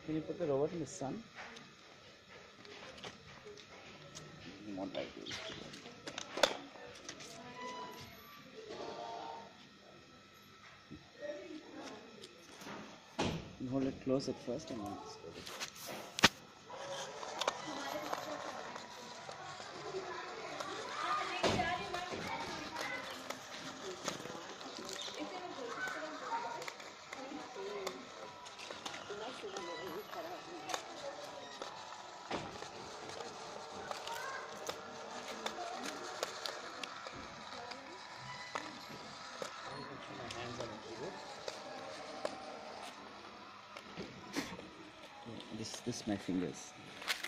Can you put the robot in the sun? Not like this. You hold it close at first and then this my fingers.